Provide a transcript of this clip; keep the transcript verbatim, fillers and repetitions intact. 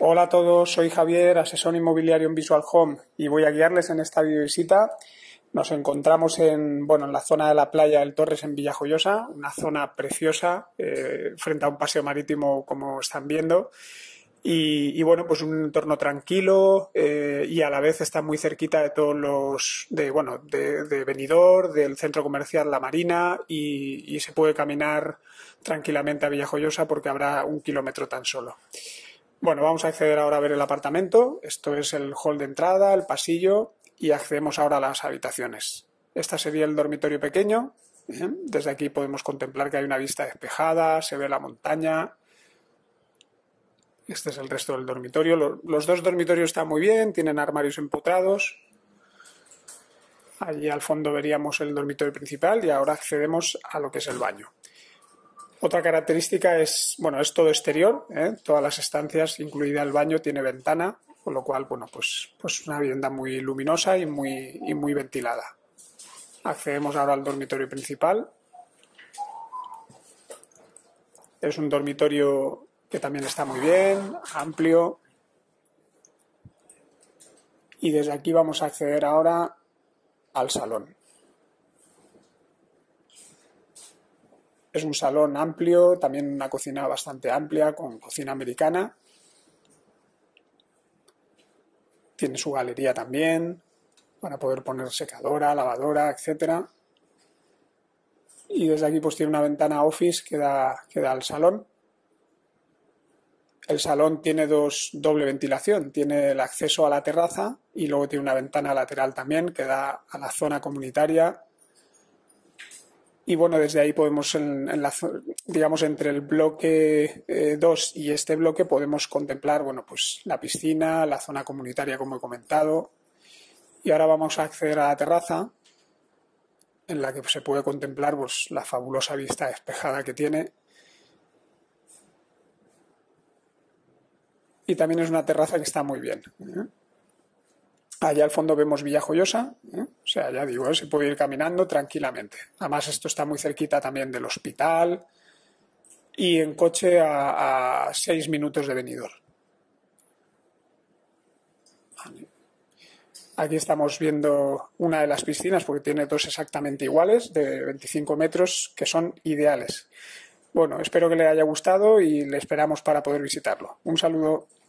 Hola a todos, soy Javier, asesor inmobiliario en Visual Home y voy a guiarles en esta videovisita. Nos encontramos en, bueno, en la zona de la playa del Torres en Villajoyosa, una zona preciosa eh, frente a un paseo marítimo como están viendo. Y, y bueno, pues un entorno tranquilo eh, y a la vez está muy cerquita de todos los, de, bueno, de, de Benidorm, del centro comercial La Marina y, y se puede caminar tranquilamente a Villajoyosa porque habrá un kilómetro tan solo. Bueno, vamos a acceder ahora a ver el apartamento. Esto es el hall de entrada, el pasillo y accedemos ahora a las habitaciones. Este sería el dormitorio pequeño. ¿eh? Desde aquí podemos contemplar que hay una vista despejada, se ve la montaña. Este es el resto del dormitorio. Los dos dormitorios están muy bien, tienen armarios empotrados. Allí al fondo veríamos el dormitorio principal y ahora accedemos a lo que es el baño. Otra característica es, bueno, es todo exterior, ¿eh? Todas las estancias, incluida el baño, tiene ventana, con lo cual, bueno, pues, pues una vivienda muy luminosa y muy, y muy ventilada. Accedemos ahora al dormitorio principal. Es un dormitorio que también está muy bien, amplio. Y desde aquí vamos a acceder ahora al salón. Es un salón amplio, también una cocina bastante amplia, con cocina americana. Tiene su galería también, para poder poner secadora, lavadora, etcétera. Y desde aquí pues tiene una ventana office que da, que da al salón. El salón tiene dos, doble ventilación, tiene el acceso a la terraza y luego tiene una ventana lateral también que da a la zona comunitaria. Y bueno, desde ahí podemos, en, en la, digamos, entre el bloque eh, dos y este bloque podemos contemplar, bueno, pues la piscina, la zona comunitaria como he comentado. Y ahora vamos a acceder a la terraza, en la que se puede contemplar pues, la fabulosa vista despejada que tiene. Y también es una terraza que está muy bien. ¿eh? Allá al fondo vemos Villajoyosa, ¿eh? O sea, ya digo, ¿eh? Se puede ir caminando tranquilamente. Además, esto está muy cerquita también del hospital y en coche a, a seis minutos de Benidorm. Vale. Aquí estamos viendo una de las piscinas porque tiene dos exactamente iguales de veinticinco metros que son ideales. Bueno, espero que le haya gustado y le esperamos para poder visitarlo. Un saludo.